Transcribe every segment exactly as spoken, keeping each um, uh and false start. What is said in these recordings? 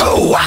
Oh,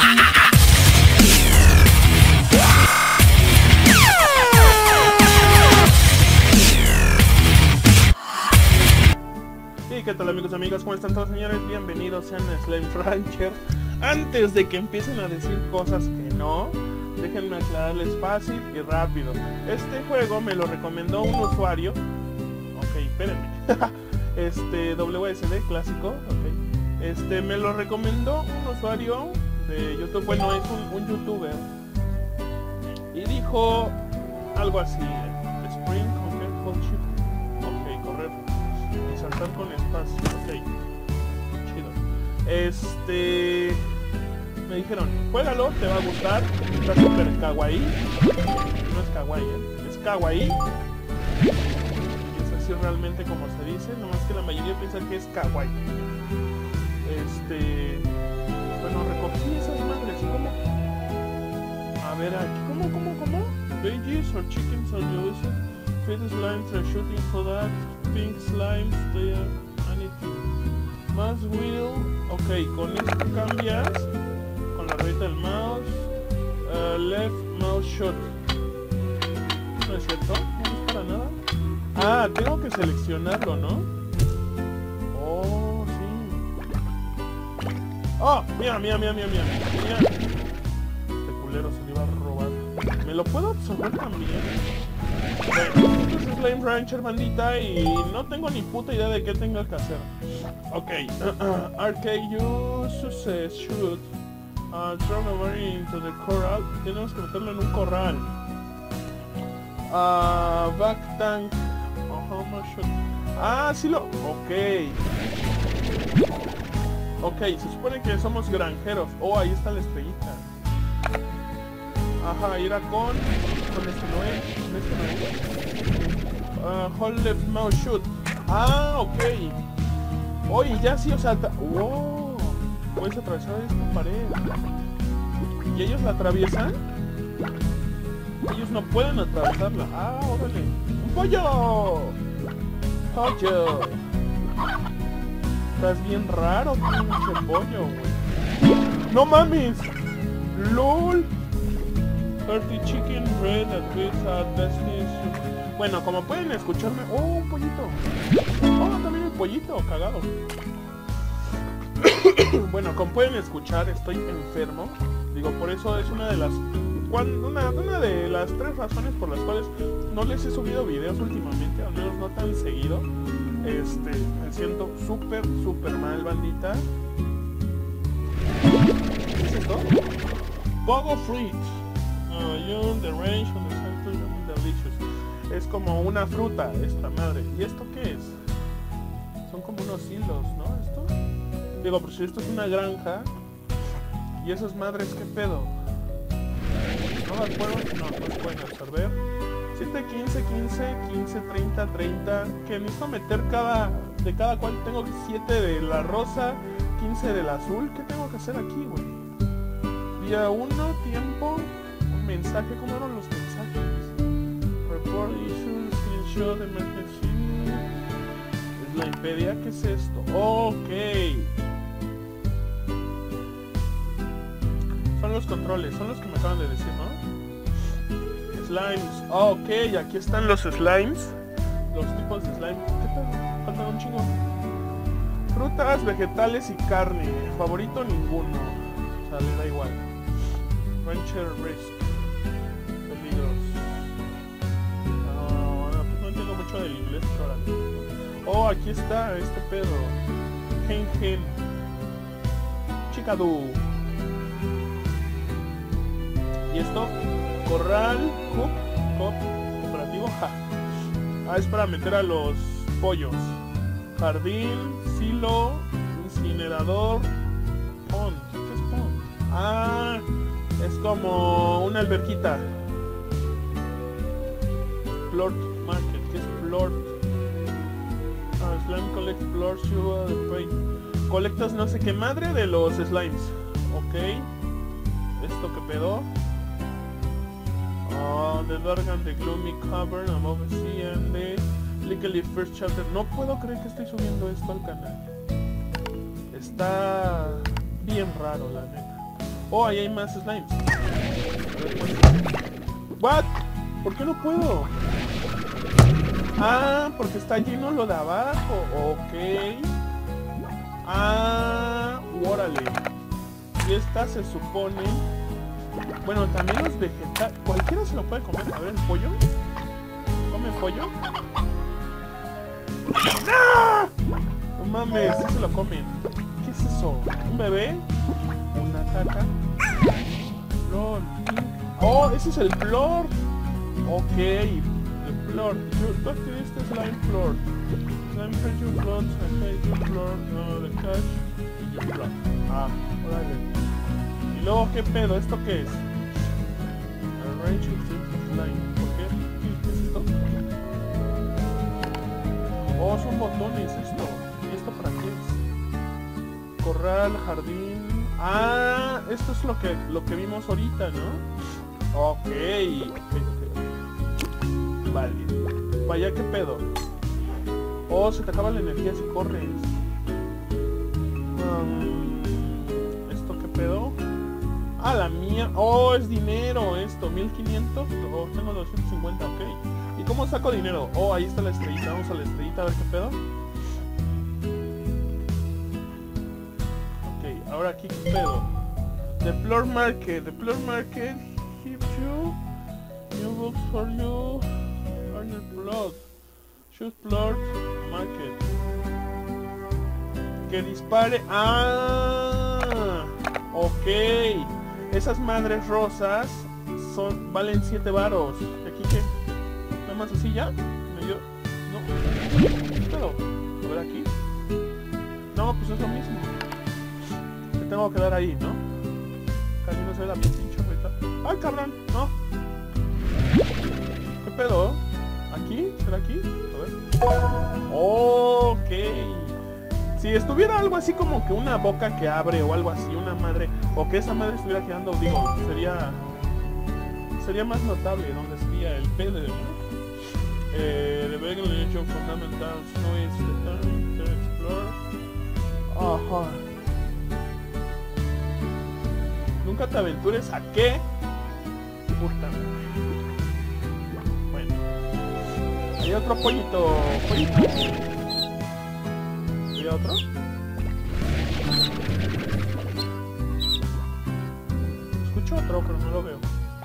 ¿qué tal amigos y amigas? ¿Cómo están todos, señores? Bienvenidos sean a Slime Rancher. Antes de que empiecen a decir cosas que no, déjenme aclararles fácil y rápido. Este juego me lo recomendó un usuario. Ok, espérenme. Este, W S D clásico. Ok. Este, me lo recomendó un usuario de YouTube. Bueno, es un, un youtuber. Y dijo algo así. Spring, ok, hold shift. Ok, correr. Y saltar con espacio. Ok. Chido. Este... Me dijeron, juégalo, te va a gustar. Está súper kawaii. No es kawaii, ¿eh? Es kawaii. Y es así realmente como se dice. Nomás que la mayoría piensa que es kawaii. Este... Bueno, recogí esas madres. ¿Cómo? A ver, aquí, ¿cómo, cómo, cómo? Veggies or chickens are used. Feed slimes are shooting for that. Pink slimes, they are anything. Más wheel. Ok, con esto cambias. Con la ruedita del mouse. Uh, left mouse shot. ¿No es cierto? No es para nada. Ah, tengo que seleccionarlo, ¿no? Oh, sí. Oh, mira, mira, mira, mira, mira. Mira. Este culero se le iba a robar. ¿Me lo puedo absorber también? Bueno, esto es Slime Rancher, bandita, y no tengo ni puta idea de qué tenga que hacer. Ok, uh, uh, arcade use success shoot uh, throw a berry into the corral. Tenemos que meterlo en un corral. Uh, back tank. Uh, how much shoot? Ah, sí lo... Ok. Ok, se supone que somos granjeros. Oh, ahí está la estrellita. Ajá, irá con... Con este no es. Con este no es. Uh, hold left mouse shoot. Ah, ok. Oye, ya sí, o sea... Wow. Puedes atravesar esta pared. ¿Y ellos la atraviesan? Ellos no pueden atravesarla. Ah, órale. ¡Un pollo! ¡Pollo! Estás bien raro, pinche pollo, güey. ¡No mames! ¡Lol! thirty chicken bread at pizza destination. Bueno, como pueden escucharme... ¡Oh, un pollito! ¡Oh, también un pollito! Cagado. Bueno, como pueden escuchar, estoy enfermo. Digo, por eso es una de las... Cuando, una, una de las tres razones por las cuales no les he subido videos últimamente, al menos no tan seguido. Este, me siento súper, súper mal, bandita. ¿Qué es esto? Pogo Fruit. Uh, the range of the center delicious. Es como una fruta, esta madre. ¿Y esto qué es? Son como unos hilos, ¿no? Esto. Digo, pero si esto es una granja. ¿Y esas madres qué pedo? ¿No las puedo? No, no se pueden absorber. siete, quince, quince, quince, treinta, treinta. Que necesito meter cada... De cada cual tengo siete de la rosa, quince del azul. ¿Qué tengo que hacer aquí, güey? Día uno, tiempo, un mensaje. ¿Cómo eran los mensajes? Report issues, screenshot, emergency. Es la impedia. ¿Qué es esto? Ok. Son los controles, son los que me acaban de decir, ¿no? Slimes. Oh, ok, aquí están los slimes. Los tipos de slime. ¿Qué tal? Faltan un chingo. Frutas, vegetales y carne. Favorito ninguno. O sea, le da igual. Rancher Risk. Peligros. No, no, pues no entiendo mucho del inglés, pero ahora. Oh, aquí está este pedo. Gen Gen. Chicadú. Y esto, corral, coop, cop, cooperativo, ja. Ah, es para meter a los pollos. Jardín, silo, incinerador, pond. ¿Qué es pond? Ah, es como una alberquita. Plort market, ¿qué es plort? Ah, slime collect plort, sugar, the paint. Colectas no sé qué madre de los slimes. Ok. ¿Esto qué pedo? Oh, the dark and the gloomy cavern above the sea and the Legally First Chapter. No puedo creer que estoy subiendo esto al canal. Está bien raro, la neta. Oh, ahí hay más slimes. What? ¿Por qué no puedo? Ah, porque está lleno lo de abajo. Ok. Ah, órale. Y esta se supone... Bueno, también los vegetales... Cualquiera se lo puede comer. A ver, ¿el pollo? ¿Come pollo? ¡No! No mames, sí se lo comen. ¿Qué es eso? ¿Un bebé? ¿Una caca? LOL. Oh, ese es el flor. Ok, el flor. Tú adquiriste slime flor. Slime fresh your blood, slime your flor, no, the cash y your blood. Ah, órale. Y luego, ¿qué pedo? ¿Esto qué es? Arrange your slime. ¿Por qué? ¿Qué es esto? Oh, son botones esto. ¿Y esto para qué es? Corral, jardín. Ah, esto es lo que lo que vimos ahorita, ¿no? Ok, ok, ok. Vale. Vaya, ¿qué pedo? Oh, se te acaba la energía si corres. Um, ¿Esto qué pedo? Ah, la mía. Oh, es dinero esto. mil quinientos. Oh, tengo doscientos cincuenta, ok. ¿Y cómo saco dinero? Oh, ahí está la estrellita. Vamos a la estrellita a ver qué pedo. Ok, ahora aquí qué pedo. The Floor Market. The Floor Market. Give you new books for you. Earn your blood. Shoot Floor Market. Que dispare. Ah, ok. Esas madres rosas son valen siete varos. ¿Aquí qué? ¿Nada más así ya? ¿Me dio? No. Pero, a ver aquí. No, pues es lo mismo. Me tengo que dar ahí, ¿no? Casi no se ve la pinche ahorita. ¡Ay, cabrón! No. ¿Qué pedo? ¿Aquí? ¿Será aquí? A ver. Ok. Si estuviera algo así como que una boca que abre o algo así, una madre, o que esa madre estuviera quedando, digo, sería sería más notable donde sería el pedo, ¿no? Eh, the regulation fundamentals no is the time to explore. Ajá. Nunca te aventures a qué. Puta. Bueno. Hay otro pollito. Pollito. ¿Hay otro? Escucho otro, pero no lo veo.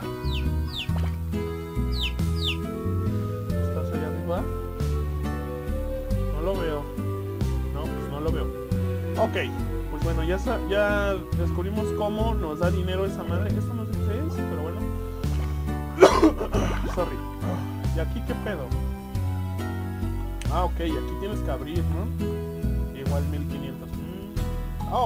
¿Estás allá arriba? No lo veo. No, pues no lo veo. Ok, pues bueno, ya, ya descubrimos cómo nos da dinero esa madre. Esto no sé qué es, pero bueno. Sorry. ¿Y aquí qué pedo? Ah, ok, aquí tienes que abrir, ¿no? Igual mil quinientos. Mm. Oh.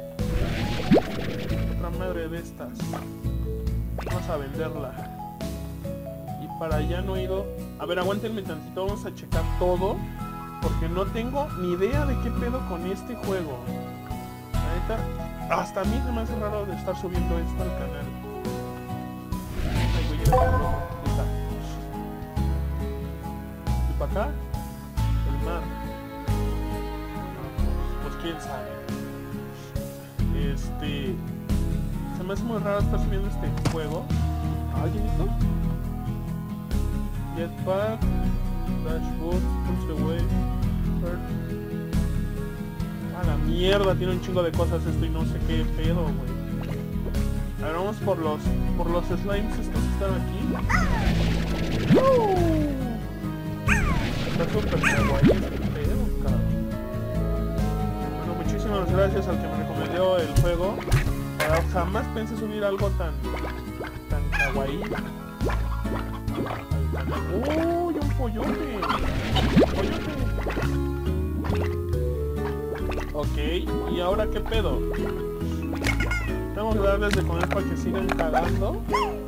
Otra madre de estas. Vamos a venderla. Y para allá no he ido. A ver, aguántenme tantito. Vamos a checar todo. Porque no tengo ni idea de qué pedo con este juego. La neta, hasta a mí se me hace raro de estar subiendo esto al canal. Ay, güey, ya está. ¿Y para acá? El mar. Pues quién sabe. Este... Se me hace muy raro estar subiendo este juego. ¿Alguien esto? Jetpack. Dashboard. Punch the way. A la mierda, tiene un chingo de cosas esto y no sé qué pedo, güey. A ver, vamos por los... Por los slimes estos que están aquí. ¡Uh! Está súper guay este pedo, cabrón. Bueno, muchísimas gracias al que me recomendó el juego. Pero jamás pensé subir algo tan... tan kawaii. ¡Uy, un pollote! ¡Pollote! Ok, ¿y ahora qué pedo? Tengo que darles de comer para que sigan cagando.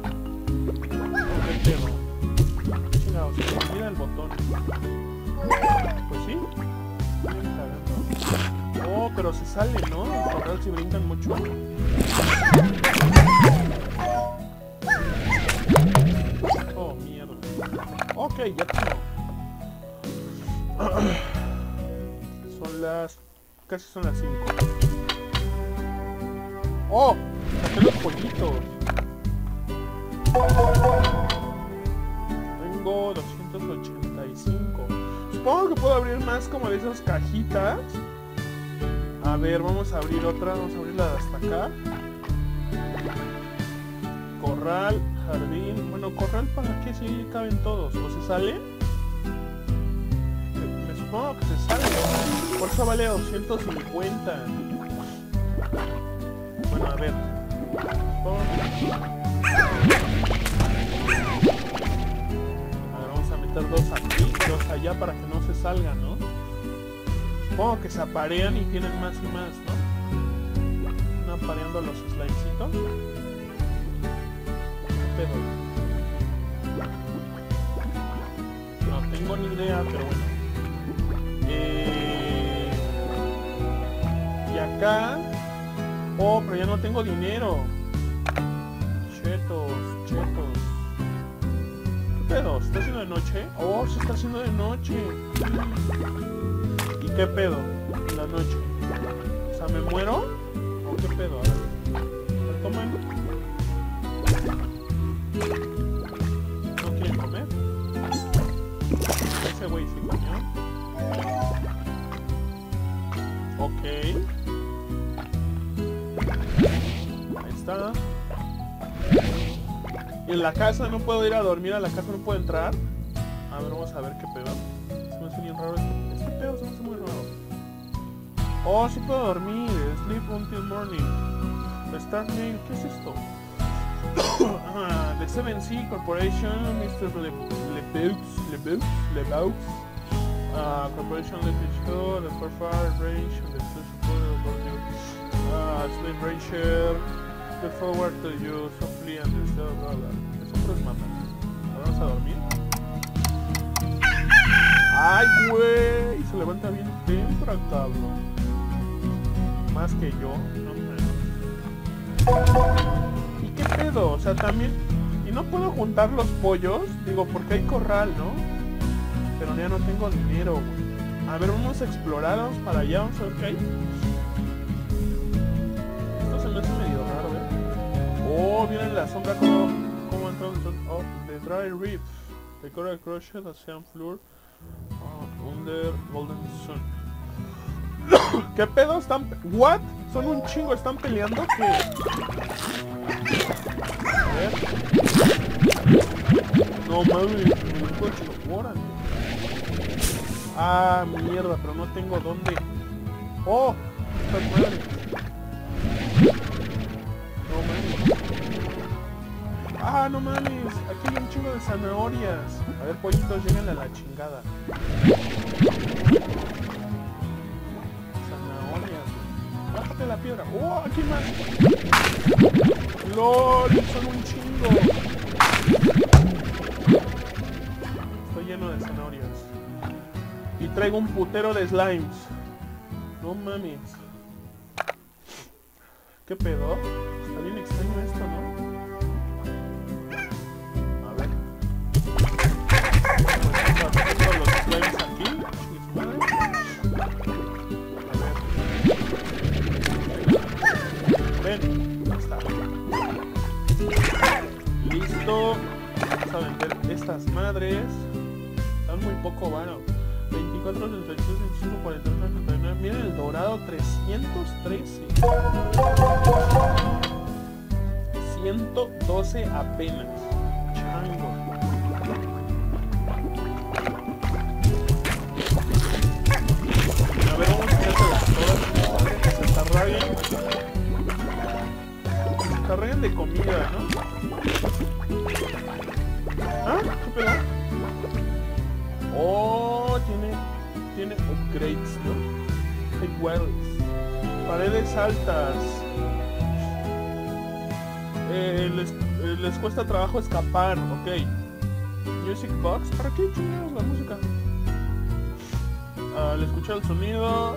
¿Qué pedo? Chingados, se me olvida el botón. Pues sí. Siguen cagando. Oh, pero se sale, ¿no? Por real si brincan mucho. Oh, mierda. Ok, ya tengo. Son las... Casi son las cinco. ¡Oh! Saqué los pollitos. Tengo doscientos ochenta y cinco. Supongo que puedo abrir más como de esas cajitas. A ver, vamos a abrir otra. Vamos a abrirla de hasta acá. Corral, jardín. Bueno, corral para qué, si caben todos. ¿O se sale? Me supongo que se sale. Por eso vale doscientos cincuenta. Bueno, a ver. Supongo que... A ver, vamos a meter dos aquí y dos allá para que no se salgan, ¿no? Supongo que se aparean y tienen más y más, ¿no? Están apareando los slidecitos. ¿Qué pedo? No tengo ni idea, pero bueno. Eh... Y acá... Oh, pero ya no tengo dinero. Chetos, chetos. ¿Qué pedo? ¿Se está haciendo de noche? Oh, se está haciendo de noche. ¿Y qué pedo? En la noche. O sea, ¿me muero? ¿O qué pedo? A ver. ¿Me toman? ¿No quieren comer? Ese güey sí comió. Ok. Ahí está. Y en la casa no puedo ir a dormir, a la casa no puedo entrar. A ver, vamos a ver qué pedo. Se me hace bien raro este, este pedo, se me hace muy raro. Oh, sí puedo dormir. Sleep until morning. Start mail, ¿qué es esto? The seven C Corporation, mister Le Lebeux, Lebeux, Lebeux. Uh, Corporation let it show the far range of the uh, Slave Ranger. The forward to you softly and the cell dollar. Eso pues mata. Vamos a dormir. Ay, güey. Se levanta bien temprano, cabrón. Más que yo. No, ¿y qué pedo? O sea, también... Y no puedo juntar los pollos. Digo, porque hay corral, ¿no? Pero ya no tengo dinero, güey. A ver, vamos a explorar. Vamos para allá. Vamos a ver qué hay. Esto se me hace medio raro, ¿eh? Oh, miren la sombra como... Como entró el sol. Oh, the dry reef. The coral crushed the sand floor. Oh, under golden sun. ¿Qué pedo? ¿Están... What? Son un chingo, ¿están peleando? ¿Qué? A ver. No mames, el coche, órale. Ah, mierda, pero no tengo dónde. Oh, esta madre. No mames. Ah, no mames, aquí hay un chingo de zanahorias. A ver, pollitos, lleguen a la chingada. Bájate la piedra. ¡Oh! Aquí más. ¡Lol! Son un chingo. Estoy lleno de zanahorias. Y traigo un putero de slimes. No mames. ¿Qué pedo? Está bien extraño esto, ¿no? A ver. Pues tengo los slimes aquí. Ven, ahí está. Listo. Vamos a vender estas madres. Están muy poco varo. veinticuatro, treinta y seis, veinticinco, cuarenta y nueve, treinta y nueve. Miren el dorado, trescientos trece. ciento doce apenas. Chango. A ver, vamos a hacer todas que se tarraguen. Se tarraguen de comida, ¿no? ¿Ah? ¿Qué pedo? Oh, tiene, tiene upgrades, ¿no? Hay wells. Paredes altas. Eh, les, eh, les cuesta trabajo escapar, ok. Music box, ¿para qué chingados la música? Uh, le escuché el sonido.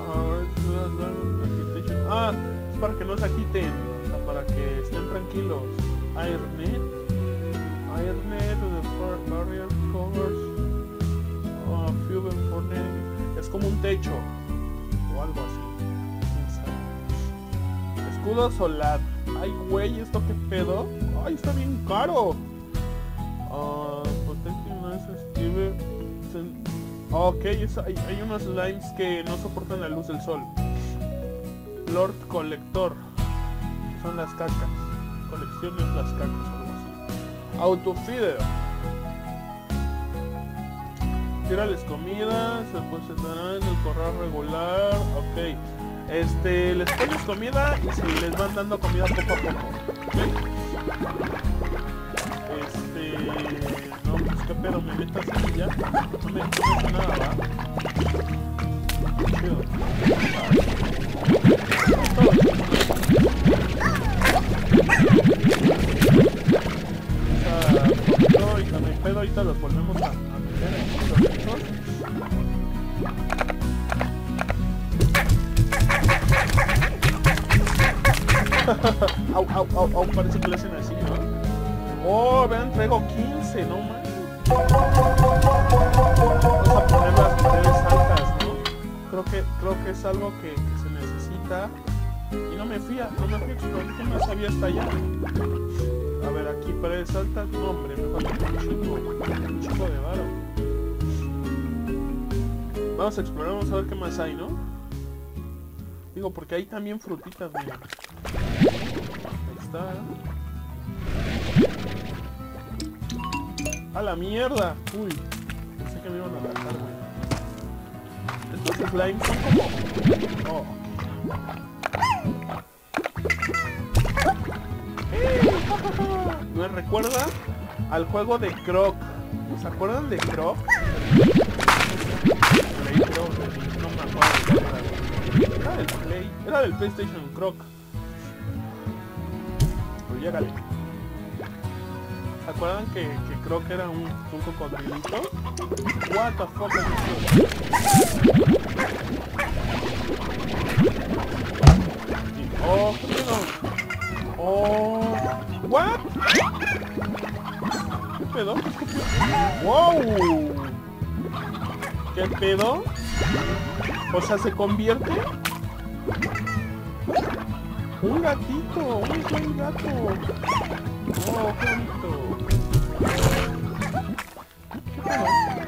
Uh, ah, es para que no se agiten, o sea, para que estén tranquilos. Airnet. Airnet, the barrier covers. Uh, fuel burning. Es como un techo o algo así. Escudo solar. Ay, güey, ¿esto qué pedo? Ay, está bien caro. Ah, Protecting no se escribe. Ok, es, hay, hay unos slimes que no soportan la luz del sol. Lord Collector. Son las cacas. Colecciones las cacas o algo así. Autofeeder. Tírales comida, después se estarán en el corral regular. Ok. Este, les pones comida y si les van dando comida poco a poco. Okay. Este, no, pues qué pedo, me meto así y ya. No me meto nada, ¿va? Chido. Todo. Y con el pedo ahorita los volvemos a, a meter en los hechos. Au, au, au, au, parece que lo hacen así, ¿no? Oh, vean, traigo quince, no man. Vamos a poner las paredes altas, ¿no? Creo que, creo que es algo que, que se necesita. Y no me fui a, no me fui a explorar, ¿qué más había hasta allá? A ver, aquí paredes altas, no hombre, me falta un chico, un chico de varo. Vamos a explorar, vamos a ver qué más hay, ¿no? Digo, porque hay también frutitas, mira. Ahí está. ¡A la mierda! Uy, pensé que me iban a atacar, güey. Estos slimes son como... Oh. Me recuerda al juego de Croc. ¿Se acuerdan de Croc? Play, Croc, no me acuerdo. Era del Play, era del PlayStation Croc. Pues llégale. ¿Se acuerdan que, que Croc era un, un cocodrilito? What the fuck is this? Oh, ¿qué pedo? Oh, what? ¿Qué pedo? Wow. ¿Qué pedo? O sea, se convierte un gatito, un buen gato. Oh, qué bonito. ¿Qué pedo?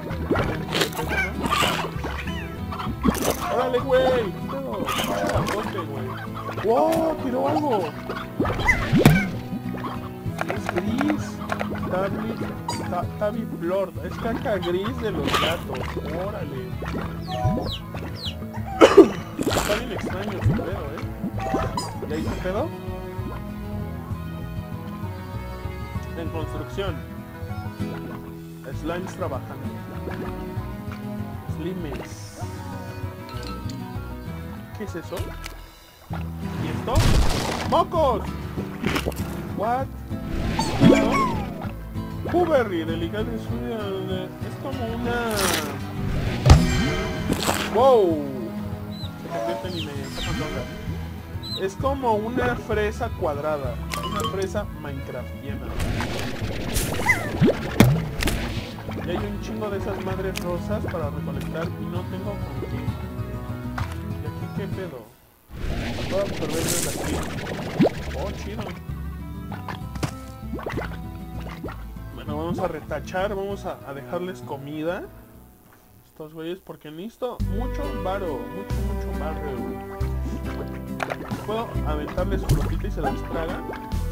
¡Órale, güey! ¿Qué pedo? ¡Grandote, güey! ¡Wow! ¡Tiró algo! Es gris. Tabi, Tabi Flor. Es caca gris de los gatos. ¡Órale! Está bien extraño su pedo, ¿eh? ¿Y ahí su pedo? En construcción. Slimes trabajando. Slimes. ¿Qué es eso? ¿Y esto? ¡Mocos! ¿What? Huberry, delicado de... Es como una... ¡Wow! Se convierte en inmediata. Es como una fresa cuadrada. Una fresa minecraftiana. Y hay un chingo de esas madres rosas para recolectar y no tengo con qué. ¿Y aquí qué pedo? Puedo absorber desde aquí. Oh, chido. Bueno, vamos a retachar, vamos a, a dejarles comida. Estos güeyes, porque necesito mucho varo, mucho, mucho varo. Puedo aventarles frutita y se las tragan.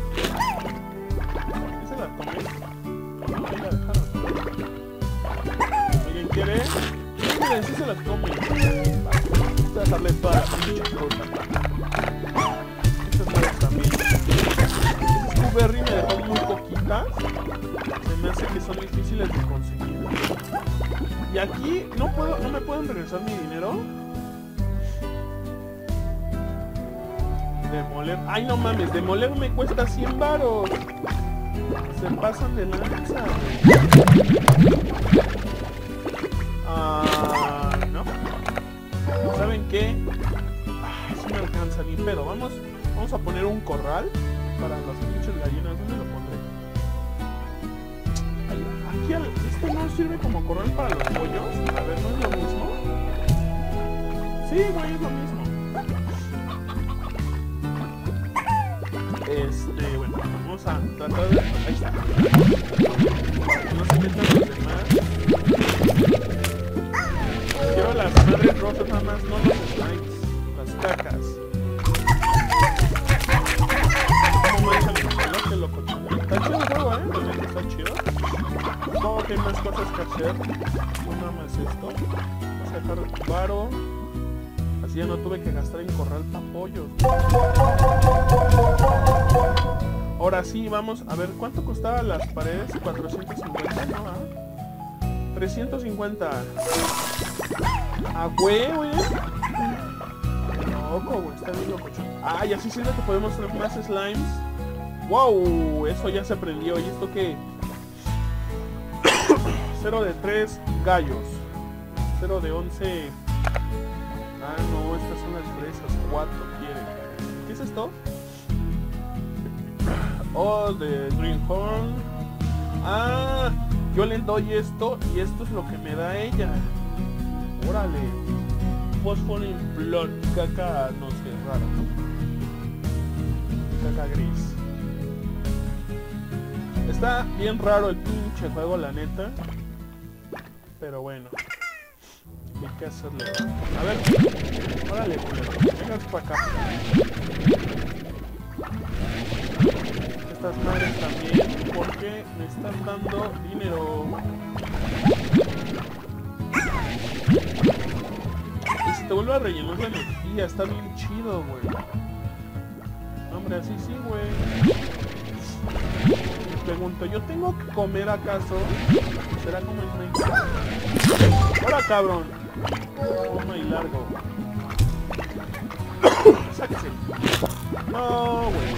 ¿Qué se las comen? No, ahí la dejaron. ¿Alguien quiere? Miren, sí se las comen. Voy a dejarles toda la pinche fruta. Estas madres también. Esas Huberry me dejó muy poquitas. Se me hace que son difíciles de conseguir. Y aquí no puedo, no me pueden regresar mi dinero. Demoler. Ay, no mames, demoler me cuesta cien varos. Se pasan de lanza. Ah, no. ¿Saben qué? Ay, sí me alcanza ni pedo. Vamos, vamos a poner un corral para las pinches gallinas. ¿Dónde lo pondré? Ay, aquí al, esto no sirve como corral para los pollos. A ver, ¿no es lo mismo? Sí, güey, es lo mismo. Vamos a tratar de... Ahí está. Para que no se metan los demás. Quiero las madres rosas nada más, no los slimes. Las cacas. ¿Cómo me dejan el que loco? Está chido el juego, eh. Realmente está chido. Supongo que hay más cosas que hacer. No nada más esto. Vamos a dejar varo. Así ya no tuve que gastar en corral para pollos. Ahora sí, vamos a ver cuánto costaban las paredes. cuatrocientos cincuenta, ¿no? ¿Ah? trescientos cincuenta. A huevo, eh. Loco, güey, está bien loco. Ah, y así sirve que podemos tener más slimes. Wow, eso ya se aprendió. ¿Y esto qué? cero de tres gallos. cero de once. Ah, no, estas son las fresas. cuatro quiere. ¿Qué es esto? Oh, de Greenhorn. Ah, yo le doy esto y esto es lo que me da ella. Órale. Fósforo en blood. Caca, no sé, raro, ¿no? Caca gris. Está bien raro el pinche juego, la neta. Pero bueno. Hay que hacerle. A ver. Órale, vengas para acá. Estas madres también, porque me están dando dinero. Y si te vuelve a rellenar la energía, está bien chido, güey. Hombre, así sí, güey. Me pregunto, ¿yo tengo que comer acaso? ¿Será como el Minecraft? ¡Hola, cabrón! Toma y largo. Sáquese. No, güey.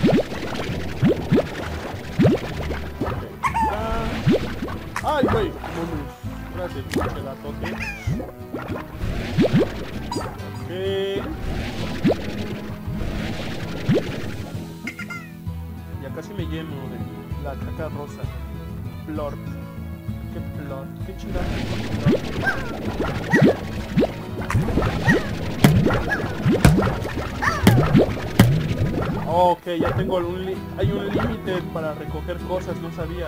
¡Ay, güey! Gracias, pinche gatote. Ok. Ya casi me lleno de la caca rosa. Plort. ¿Qué plort? ¿Qué chingada? Ok, ya tengo un li hay un límite para recoger cosas, no sabía.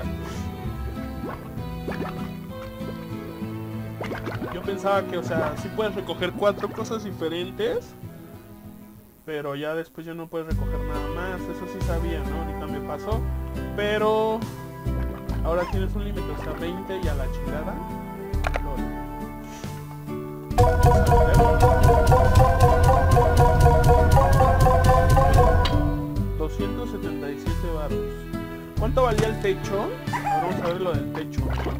Yo pensaba que, o sea, sí puedes recoger cuatro cosas diferentes, pero ya después ya no puedes recoger nada más. Eso sí sabía, ¿no? Ahorita me pasó. Pero ahora tienes un límite, o sea, veinte y a la chingada. doscientos setenta y siete baros. ¿Cuánto valía el techo? Ahora vamos a ver lo del techo.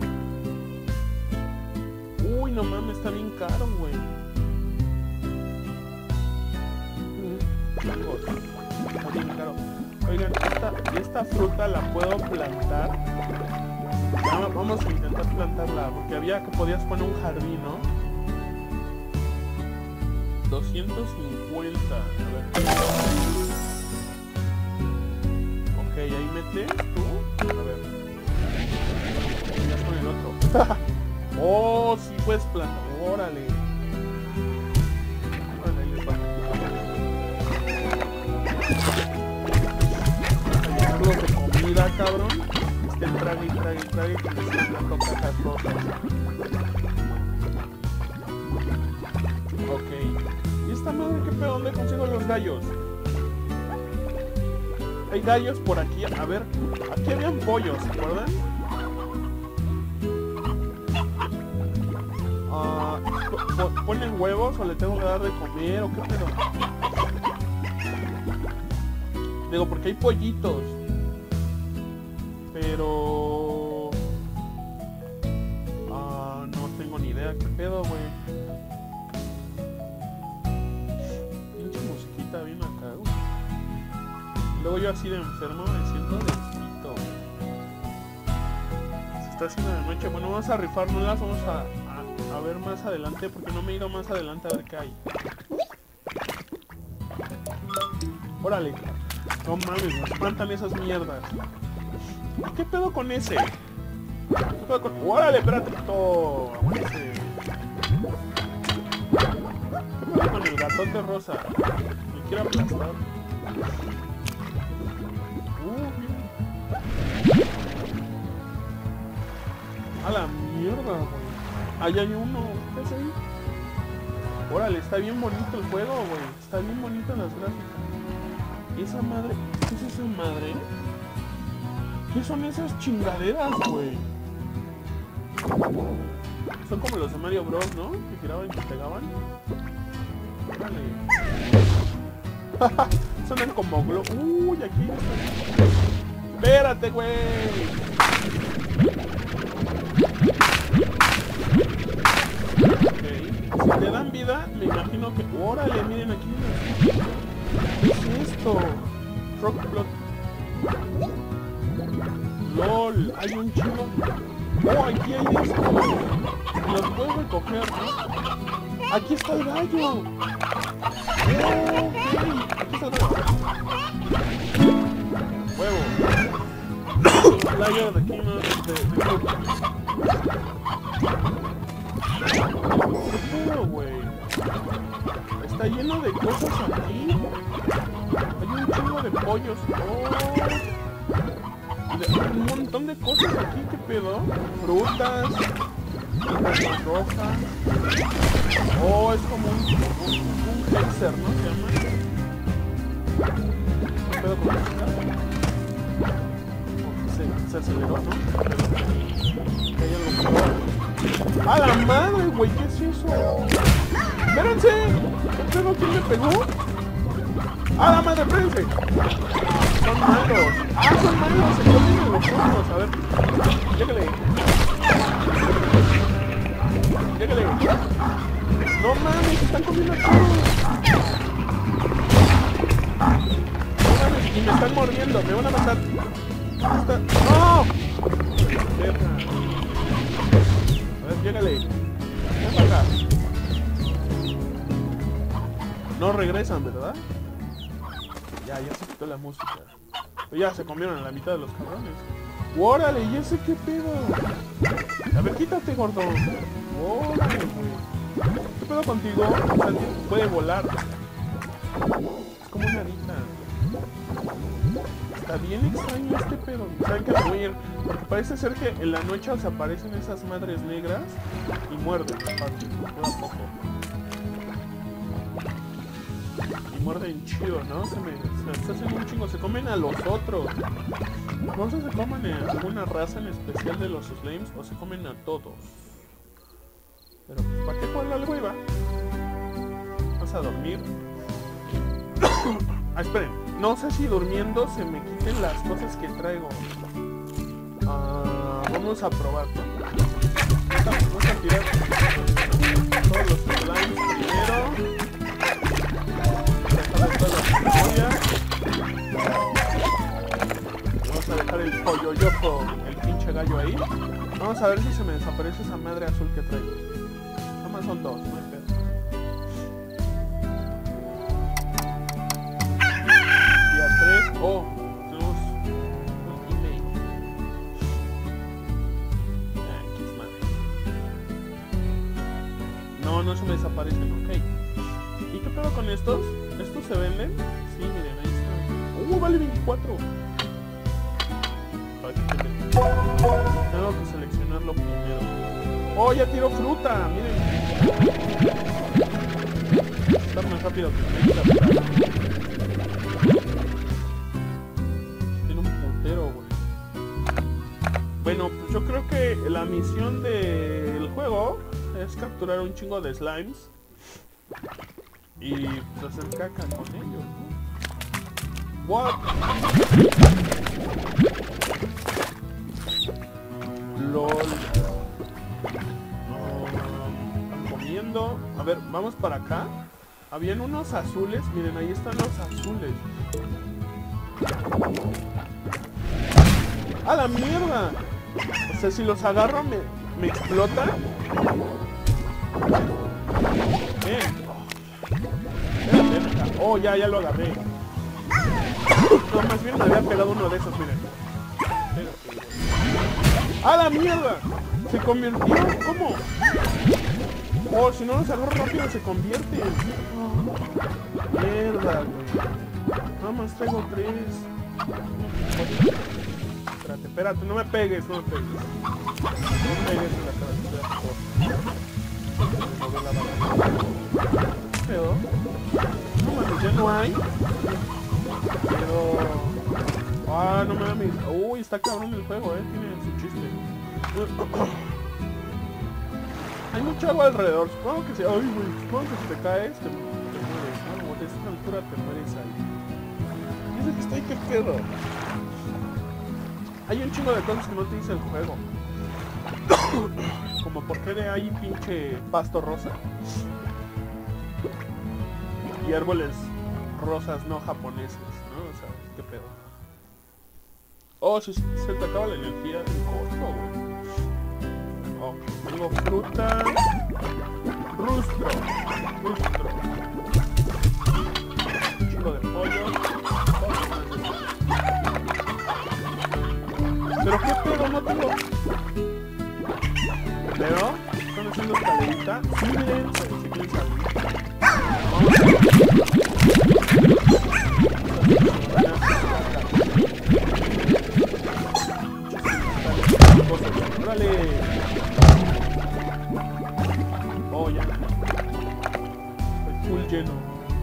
Uy, no mames, está bien caro, güey. Está bien caro. Oigan, esta, esta fruta la puedo plantar. Vamos a intentar plantarla, porque había que podías poner un jardín, ¿no? doscientos cincuenta. A ver. Ok, ahí metes tú. A ver. Ya con el otro. Oh, sí puedes plantar. Órale. Órale, ahí les va. Llenarlos de comida, cabrón. Este trague y trague y trague que me están dando cajas rosas. Ok. ¿Y esta madre qué pedo? ¿Dónde consigo los gallos? Hay gallos por aquí. A ver, aquí habían pollos, ¿se acuerdan? Uh, ¿Ponen huevos o le tengo que dar de comer o qué pedo? Digo, porque hay pollitos. Pero... Uh, no tengo ni idea qué pedo, güey. Pinche mosquita bien acá, güey. Luego yo así de enfermo me siento de pito. Se está haciendo de noche. Bueno, vamos a rifárnoslas, vamos a, a, a ver más adelante, porque no me he ido más adelante a ver qué hay. Órale. No mames, me espantan esas mierdas. ¿Qué pedo con ese? ¿Qué pedo con... ¡Órale, espérate! ¡Todo! ¡Aguántese! ¿Qué pedo con el gatote rosa? Me quiero aplastar. Uh, bien Ahí hay uno. ¿Qué es ahí? Órale, está bien bonito el juego, güey. Está bien bonito las gráficas. Esa madre... ¿Qué es esa madre? ¿Qué son esas chingaderas, güey? Son como los de Mario Bros, ¿no? Que giraban y que pegaban. Órale. Sonan como glo... Uy, aquí está. Espérate, güey. Ok. Si te dan vida, me imagino que... Órale, miren aquí. ¿Qué es esto? Rock Block. LOL, hay un chingo. Oh, aquí hay esto. Los puedo recoger, ¿no? Aquí está el gallo. Oh, ok. Aquí está el gallo. Huevo. El gallo de aquí no es de, de grupo. ¿Qué pedo, güey? Está lleno de cosas aquí. Hay un chingo de pollos. Oh. Un montón de cosas aquí, ¿qué pedo? Frutas, frutas rojas. Oh, es como un, un, un hexer, ¿no? Se llama. ¿Qué pedo con esto? Se, se aceleró, ¿no? Hay algo peor. ¡A la madre, güey! ¿Qué es eso? ¡Espérense! ¿Qué pedo? ¿Quién me pegó? ¡A la madre, espérense! Son malos. ¡Ah, son malos! Se comen los otros. A ver. Lléguele. Lléguele. No mames, se están comiendo a todos. No mames, y me están mordiendo. Me van a matar. Está... ¡No! Verga. A ver, lléguele. Ven para acá. No regresan, ¿verdad? Ya, ya se quitó la música. Pero ya se comieron a la mitad de los cabrones. ¡Órale! ¿Y ese qué pedo? A ver, quítate, gordo. ¡Órale, güey! ¿Qué pedo contigo? O sea, puede volar. Es como una arita. Está bien extraño este pedo. ¿Saben qué? Me voy a ir. Porque parece ser que en la noche se aparecen esas madres negras y muerden. Aparte, poco a poco. Muerden chido, ¿no? Se me, se, se hacen un chingo, se comen a los otros. No sé si se comen a alguna raza en especial de los slimes o se comen a todos. Pero pues, ¿para qué jugar al güey, va? Vas a dormir. Ah, esperen, no sé si durmiendo se me quiten las cosas que traigo. Uh, vamos a probar, ¿no? Vamos a tirar todos los slimes primero. Vamos a dejar el pollo-yopo, el pinche gallo ahí. Vamos a ver si se me desaparece esa madre azul que traigo. Nada más son dos, no hay pedo. Día tres, oh, tenemos un email. Ah, qué madre. No, no se me desaparecen, ok. ¿Y qué pedo con estos? ¿Estos se venden? Sí, miren, ahí está. ¡Uh, vale veinticuatro! Tengo que seleccionarlo primero. ¡Oh, ya tiró fruta! Miren. Está más rápido que me gusta. Tiene un puntero, güey. Bueno, pues yo creo que la misión del juego es capturar un chingo de slimes y pues hacer caca con ellos, ¿no? What? LOL. No, están comiendo. A ver, vamos para acá. Habían unos azules. Miren, ahí están los azules. ¡A la mierda! O sea, si los agarro me, me explotan. Bien. Oh, ya, ya lo agarré. No, más bien me había pegado uno de esos, miren. ¡A la mierda! Se convirtió, ¿cómo? Oh, si no los agarro rápido se convierten. Oh, mierda, güey. Nada más traigo tres. Espérate. espérate, espérate, no me pegues, no me pegues. No me pegues en la cara. ¿Qué pedo? No mames, ya no hay. Pero... Ah, no mames. Uy, está cabrón el juego, eh. Tiene su chiste. Hay mucha agua alrededor. Supongo que si... Ay, güey. Supongo que si te caes, te, te mueres, ¿no? O de esta altura te mueres ahí. Y eso que está ahí, qué pedo. Hay un chingo de cosas que no te dice el juego. Como por qué de ahí pinche pasto rosa. Y árboles rosas no japoneses, ¿no? O sea, qué pedo. Oh, se, se te acaba la energía del costo, güey. Oh, tengo fruta. Rustro. Rustro. Un chingo de pollo. Pero qué pedo, no tengo. Pero, están haciendo escalerita. Sí, miren, si quieren salir. Vamos a ver. ¡Órale! Oh, ya. Estoy full lleno.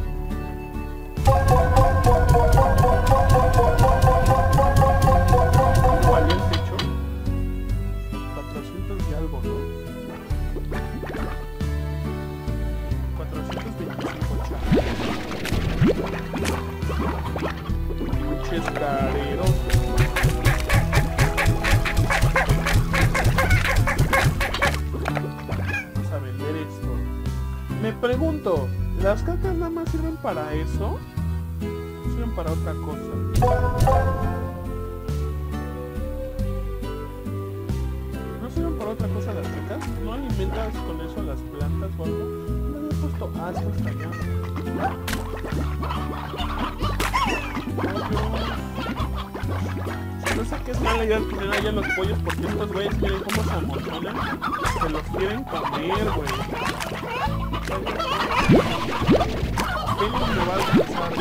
¿Cómo valía el techo? cuatrocientos y algo, ¿no? cuatrocientos veinticinco, chaval. Muchos careros. Me pregunto, ¿las cacas nada más sirven para eso? ¿O sirven para otra cosa? ¿No sirven para otra cosa las cacas? ¿No alimentas con eso las plantas o algo? No había puesto asco hasta allá. No sé qué es mala idea tener allá los pollos porque estos güeyes miren cómo se amontonan. Se los quieren comer, güey. ¿Qué no me va a alcanzar?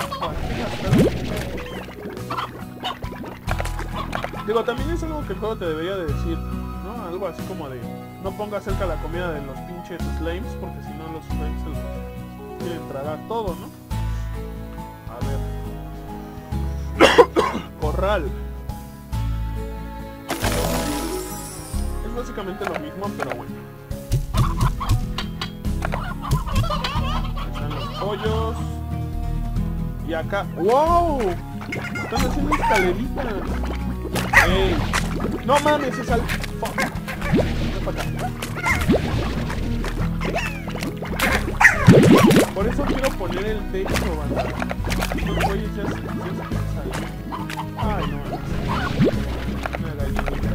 Digo, también es algo que el juego te debería de decir, ¿no? Algo así como de no pongas cerca la comida de los pinches slimes porque si no los slimes se los quieren tragar todo, ¿no? A ver. Corral. Es básicamente lo mismo, pero bueno. Pollos. Y acá. ¡Wow! Están haciendo escalerita. ¡Ey! ¡No mames! Es al... ¡Fuck! Ven para acá. Por eso quiero poner el techo, banda. Estos güeyes ya se salir. Ay, no. Una gallinita.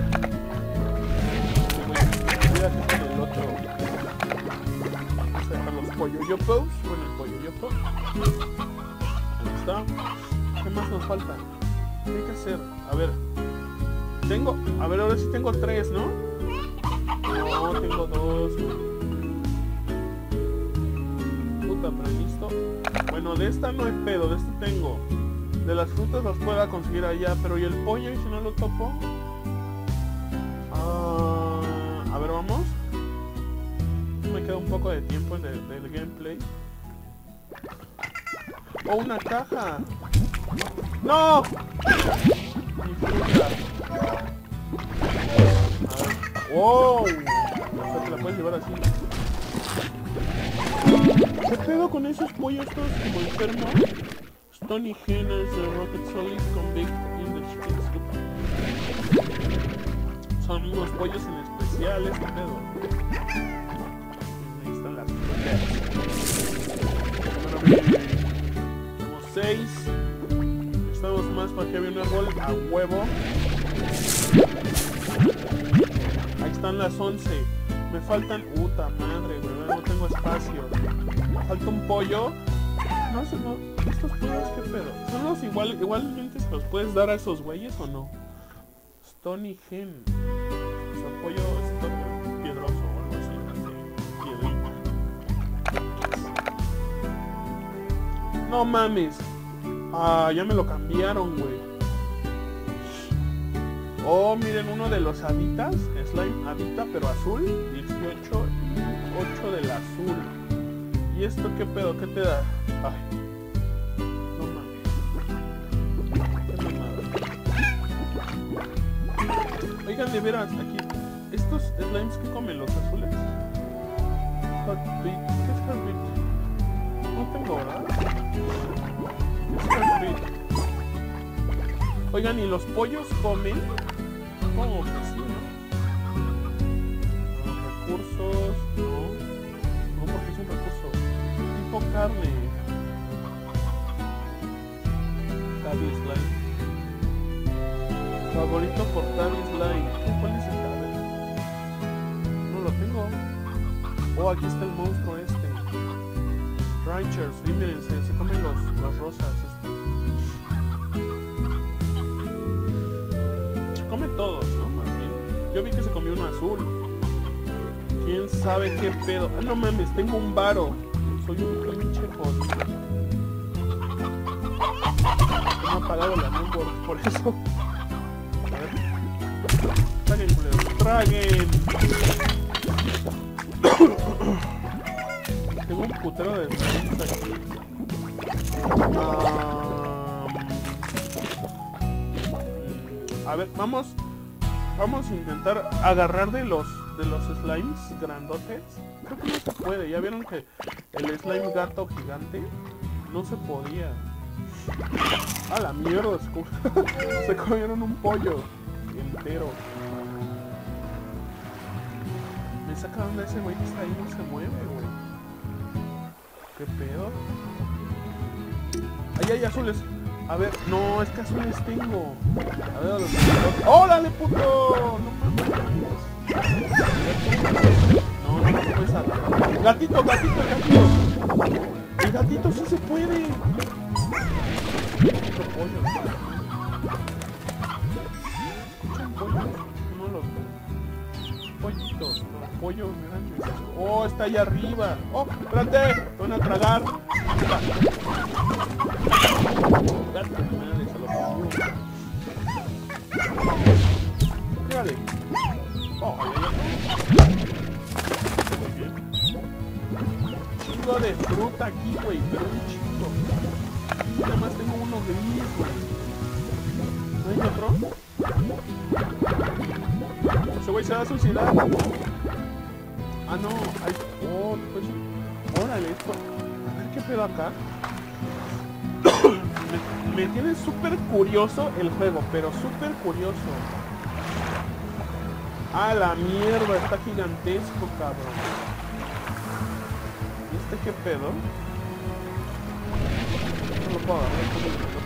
Voy a hacer el otro. Vamos a dejar los pollo yopos. Bueno, el pollo yopo. Ahí está. ¿Qué más nos falta? ¿Qué hay que hacer? A ver. Tengo... A ver, ahora sí tengo tres, ¿no? No, tengo dos. Puta, pero listo. Bueno, de esta no hay pedo. De esta tengo. De las frutas las puedo conseguir allá. Pero ¿y el pollo? ¿Y si no lo topo? Ah, a ver, vamos. Me queda un poco de tiempo en el, del gameplay. ¡Oh, una caja! ¡No! Mi fruta. ¡Wow! O sea, te la puedes llevar así. ¿Qué pedo con esos pollos todos como enfermos? Stony Henners, the Rocket Solid Convict in the Chicken Soup. Son unos pollos en especial, ¿qué pedo? Ahí están las frutas. Tenemos seis. Estamos más para que había un árbol a huevo. Ahí están las once. Me faltan... Puta madre, güey. No tengo espacio. Me falta un pollo. No sé, no. Estos pollos, ¿qué pedo? ¿Son los igual, igualmente se los puedes dar a esos güeyes o no? Stony Hen. O sea, pollo stony, piedroso o algo así. Así, piedrita. No mames. Ah, ya me lo cambiaron, güey. Oh, miren, uno de los haditas, slime hadita, pero azul, dieciocho y ocho del azul. ¿Y esto qué pedo? ¿Qué te da? Ay, no mames. Qué mamada. Oigan, de veras, aquí, estos slimes que comen los azules. Heartbeat, ¿qué es Heartbeat? No tengo, ¿verdad? ¿Qué es Heartbeat? Oigan, ¿y los pollos comen? Como que sí, ¿no? Los recursos, no. No, porque es un recurso. Tipo carne. Tabby Slime. Favorito por Tabby Slime. ¿Cuál es el Tabby? No lo tengo. Oh, aquí está el monstruo este. Ranchers, sí, miren, se, se comen los, las rosas. Este. Come todos, ¿no? Más bien. Yo vi que se comió uno azul. ¿Quién sabe qué pedo? Ah, no mames, tengo un varo. Soy un pinche jodido. No he apagado la luz por, por eso. A ver. Traguen, culeros. Traguen. Tengo un putero de slimes aquí. Ah... A ver, vamos Vamos a intentar agarrar de los de los slimes grandotes. Creo que no se puede. Ya vieron que el slime gato gigante no se podía. A la mierda, se, com se comieron un pollo entero. Me sacaron de ese güey que está ahí, no se mueve, güey. ¿Qué pedo? Ahí hay azules. A ver, no, es que azules tengo. A ver, a los... ¡Órale, puto! No mames. No, no, no puedes agarrar. Gatito, gatito, gatito. El gatito sí se puede. Escucho pollo. Escuchan pollos. No los pollitos, los pollos grandes. Oh, está allá arriba. Oh, espérate, te van a tragar. Gato, madre, se lo comió. Fíjale. Oh, ay, ay, ay. Chingo de fruta aquí, güey, pero un chingo. Nada más tengo uno gris, güey. ¿No hay otro? Ese güey se va a suicidar. Ah, no. Hay... Oh, pues... Órale, esto. A ver qué pedo acá. me, me tiene súper curioso el juego, pero súper curioso. A la mierda, está gigantesco, cabrón. ¿Y este qué pedo? No lo puedo agarrar, ¿cómo lo puedo?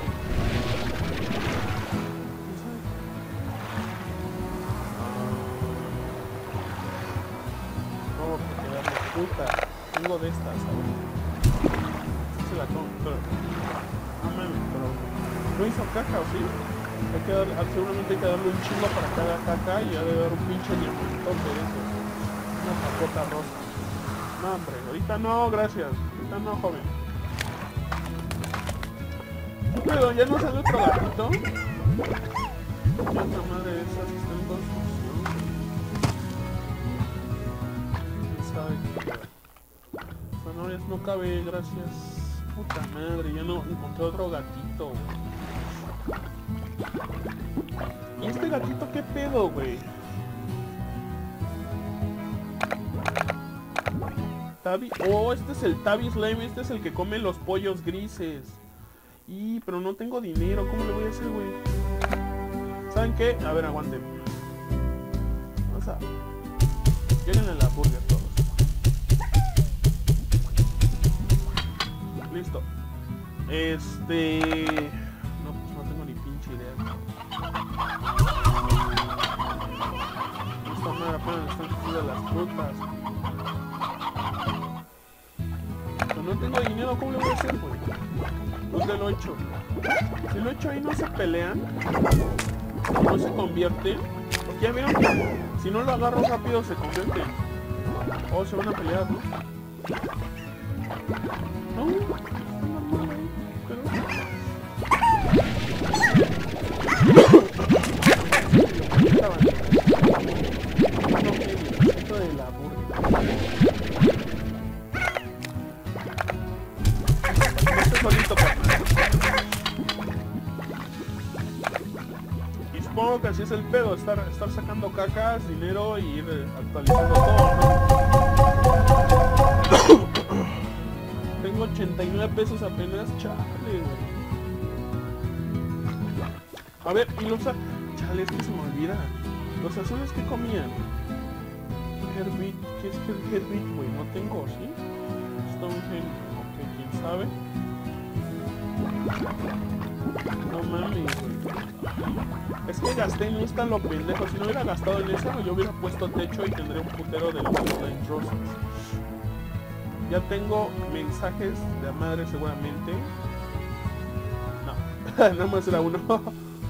No, porque la puta. Tengo de estas, ¿sabes? Sí se la compro. No mames, pero no hizo caca, ¿o sí? Hay que dar, seguramente hay que darle un chingo para que haga caca y ha de dar un pinche diamantote de eso. Una papota rosa. No, hombre, ahorita no, gracias. Ahorita no, joven. ¿Qué pedo? ¿Ya no sale otro gatito? ¿Qué otra madre de esas que está en construcción? ¿Quién sabe qué pedo? Zanahorias no cabe, gracias. Puta madre, ya no encontré otro gatito, güey. ¿Y este gatito qué pedo, güey? Tabby... Oh, este es el Tabby Slime. Este es el que come los pollos grises. Y, pero no tengo dinero. ¿Cómo le voy a hacer, güey? ¿Saben qué? A ver, aguanten. Vamos a... Lleguen a la burger todos. Listo. Este... No, pues no tengo ni pinche idea. Esta madre apenas están cogiendo las frutas. Pero no tengo dinero, ¿cómo le voy a hacer, güey? ¿Dónde lo he hecho? Si lo he hecho ahí no se pelean. No se convierten. Porque ya vieron que si no lo agarro rápido se convierten. O se van a pelear, ¿no? No, pero... supongo que así es el pedo, estar, estar sacando cacas, dinero y ir actualizando todo, ¿no? Tengo ochenta y nueve pesos apenas, chale, güey. A ver, y los... Chale, es que se me olvida. Los azules que comían. Herbit, ¿qué es que el Herbit, güey? No tengo, ¿sí? Stonehenge, ok, quién sabe. No mames, güey. Es que gasté en esta lo pendejo. Si no hubiera gastado en eso, yo hubiera puesto techo y tendría un putero de los Slime Roses. Ya tengo mensajes de la madre seguramente. No, nada más era uno. Van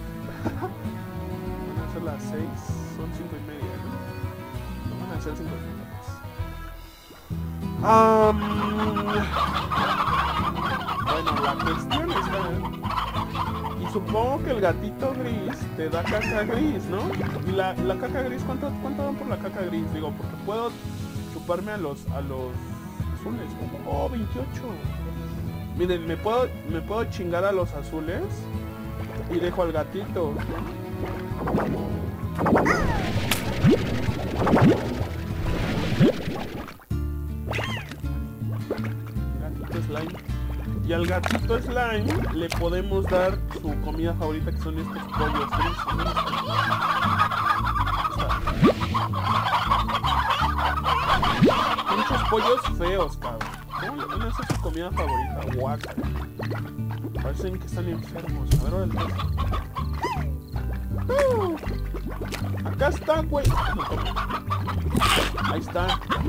a ser las seis, son cinco y media, ¿no? No van a ser cinco y media. Um, bueno, la cuestión está... Y supongo que el gatito gris te da caca gris, ¿no? Y la, la caca gris, ¿cuánto, ¿cuánto dan por la caca gris? Digo, porque puedo chuparme a los... a los azules. Oh, veintiocho. Miren, me puedo, me puedo chingar a los azules y dejo al gatito. Gatito slime. Y al gatito slime le podemos dar su comida favorita, que son estos pollos. Muchos pollos feos, cabrón. ¿Cómo le van a hacer su comida favorita? Guácala. Parecen que están enfermos. A ver, ahora el... uh, acá está, güey. Ahí está.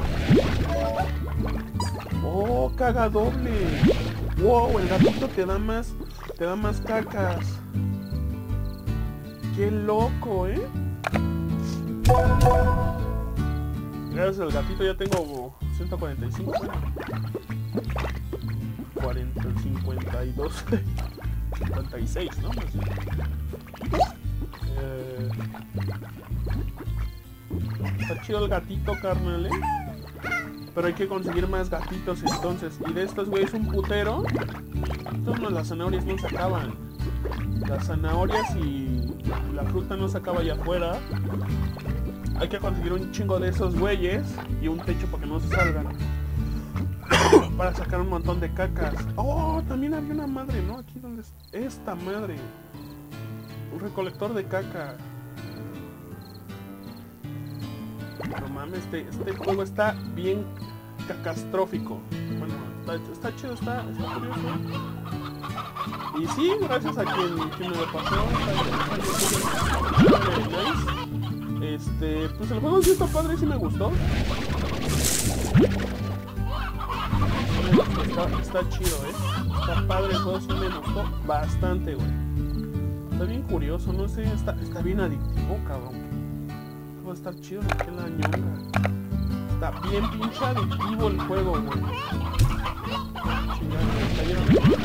Oh, caga doble. Wow, el gatito te da más, te da más cacas. Qué loco, ¿eh? Gracias al gatito ya tengo ciento cuarenta y cinco. cuarenta, cincuenta y dos. cincuenta y seis, ¿no? Eh, está chido el gatito, carnal, ¿eh? Pero hay que conseguir más gatitos entonces. Y de estos güeyes un putero. Entonces no, las zanahorias no se acaban. Las zanahorias y la fruta no se acaba allá afuera. Hay que conseguir un chingo de esos güeyes y un techo para que no se salgan. Para sacar un montón de cacas. Oh, también había una madre, ¿no? Aquí donde es esta madre. Un recolector de caca. No mames, este, este juego está bien cacastrófico. Bueno, está, está chido, está, está curioso. Y sí, gracias a quien, quien me lo pasó. Está, está, está nice. Este, pues el juego sí está padre, sí me gustó. Está, está chido, eh. Está padre, el juego sí me gustó bastante, güey. Está bien curioso, no sé, está, está bien adictivo, cabrón. Va a estar chido de que la ñonga. Está bien pinche adictivo el juego, güey. Chingada, cayeron.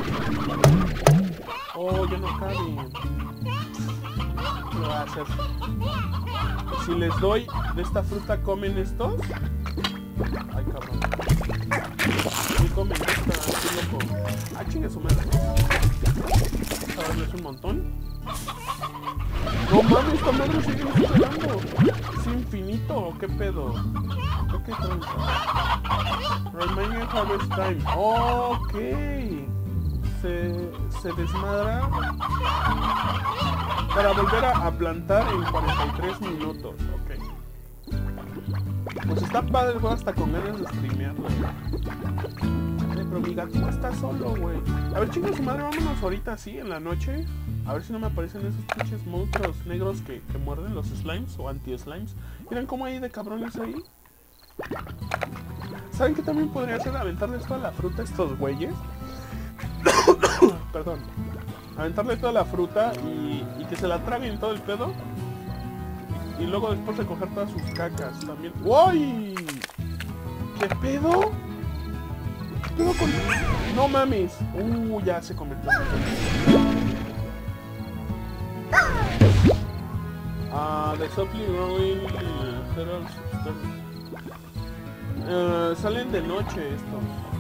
Oh, ya no cabe. ¿Qué lo va a hacer? Si les doy de esta fruta, ¿comen estos? Ay, cabrón. ¿Qué comen esta? Qué loco. Ah, chingue su madre. Vamos a darles un montón. No mames, esta madre sigue esperando. ¿Es infinito o qué pedo? ¿Qué tranza? Remaining harvest time. Ok. Se, se desmadra para volver a, a plantar en cuarenta y tres minutos. Ok. Pues está padre el juego, hasta con ganas de streamearlo. Pero mi gato está solo, güey. A ver, chicos, su madre, vámonos ahorita así en la noche. A ver si no me aparecen esos pinches monstruos negros que, que muerden los slimes o anti-slimes. Miren cómo hay de cabrones ahí. ¿Saben qué también podría hacer? Aventarles toda la fruta a estos güeyes. Perdón. Aventarles toda la fruta y, y que se la traguen todo el pedo. Y, y luego después recoger todas sus cacas también. ¡Uy! ¿Qué pedo? ¿Qué pedo con...? No mames. Uh, ya se convirtió en... Ah, uh, the softly growing federal substance. Uh, salen de noche estos.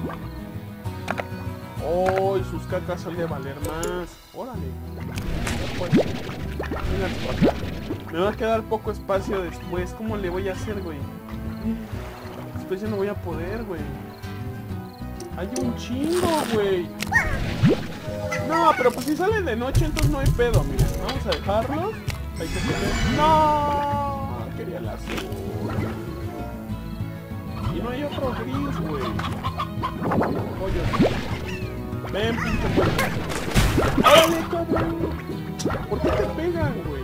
Oh, y sus cacas han de valer más. Órale. Pues, vengan por acá. Me va a quedar poco espacio después. ¿Cómo le voy a hacer, güey? Después ya no voy a poder, güey. Hay un chingo, güey. No, pero pues si salen de noche, entonces no hay pedo, miren. Vamos a dejarlos. Hay que tener... ¡No! Quería el azul. Y no hay otro gris, güey. Oye. Ven, pinche güey. ¡Órale, cabrón! ¿Por qué te pegan, güey?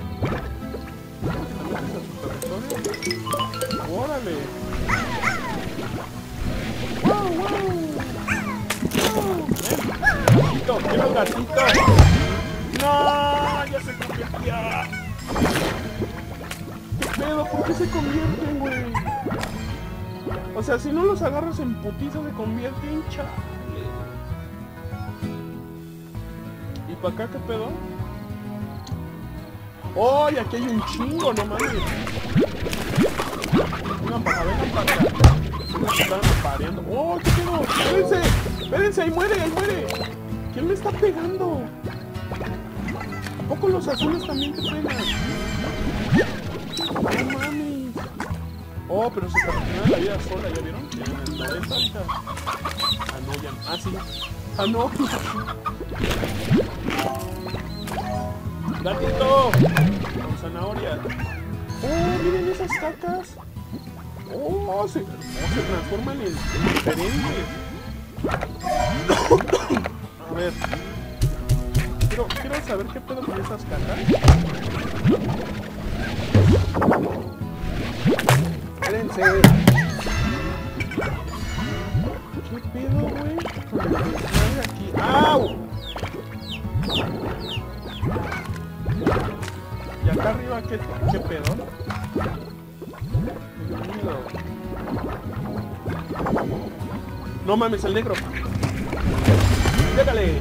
¡Órale! ¡Wow, wow! ¡Wow! ¡Ven! ¡Gatito! ¡Quiero gatito! ¡No! ¡Ya se convirtió! ¿Qué pedo? ¿Por qué se convierten, güey? O sea, si no los agarras en putiza se convierten, chale. ¿Y para acá qué pedo? ¡Oh! Y aquí hay un chingo, no mames. Vengan para acá, vengan para acá. Me están pareando. ¡Oh! ¿Qué pedo? ¡Espérense! ¡Espérense! ¡Ahí muere! ¡Ahí muere! ¿Quién me está pegando? ¿A poco los azules también te pegan? ¡No mames! Oh, pero se terminó la vida sola, ¿ya vieron? En el noventa ahorita. Ah, no, ya no. Ah, sí. Ah, no. ¡Gatito! Con zanahoria. ¡Oh, miren esas cacas! ¡Oh, se, oh, se transforman en, en diferentes! A ver. Quiero, quiero saber qué pedo con esas cacas. Espérense. ¿Qué pedo, güey? Con el desmadre aquí. ¡Au! Y acá arriba, ¿qué, qué pedo? No mames, el negro. ¡Légale!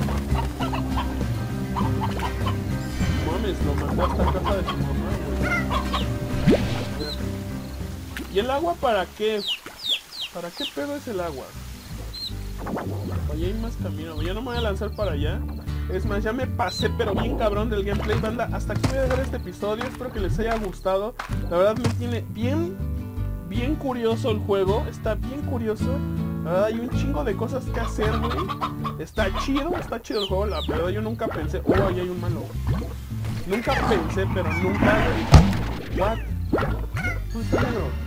Mames, lo mandó hasta casa de su mamá, güey. ¿Y el agua para qué? ¿Para qué pedo es el agua? Allá hay más camino. Ya no me voy a lanzar para allá. Es más, ya me pasé, pero bien cabrón del gameplay, banda. Hasta aquí voy a dejar este episodio. Espero que les haya gustado. La verdad me tiene bien, bien curioso el juego. Está bien curioso. La verdad hay un chingo de cosas que hacer, güey. Está chido, está chido el juego. La verdad yo nunca pensé... Oh, ahí hay un malo. Nunca pensé, pero nunca... What? ¿Dónde está el negro?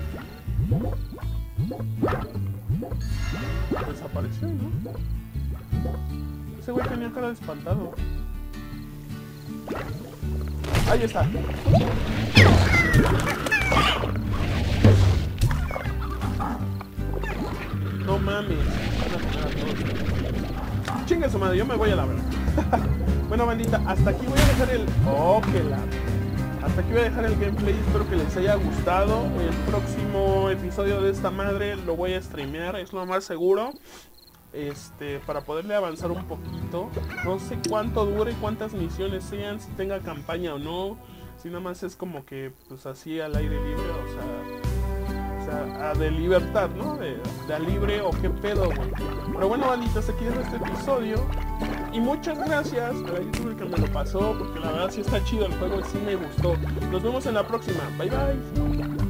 Desapareció, ¿no? Ese güey tenía cara de espantado. Ahí está. No mames. Chinga su madre, yo me voy a la verdad. Bueno, bandita, hasta aquí voy a dejar el... Oh, que la... Hasta aquí voy a dejar el gameplay, espero que les haya gustado. El próximo episodio de esta madre lo voy a streamear, es lo más seguro. Este, para poderle avanzar un poquito. No sé cuánto dure, cuántas misiones sean, si tenga campaña o no. Si nada más es como que, pues así al aire libre, o sea... O sea, de libertad, ¿no? De, de libre o qué pedo, güey. Pero bueno, bandita, hasta aquí dejo este episodio. Y muchas gracias a la youtuber que me lo pasó, porque la verdad sí está chido el juego y sí me gustó. Nos vemos en la próxima. Bye bye.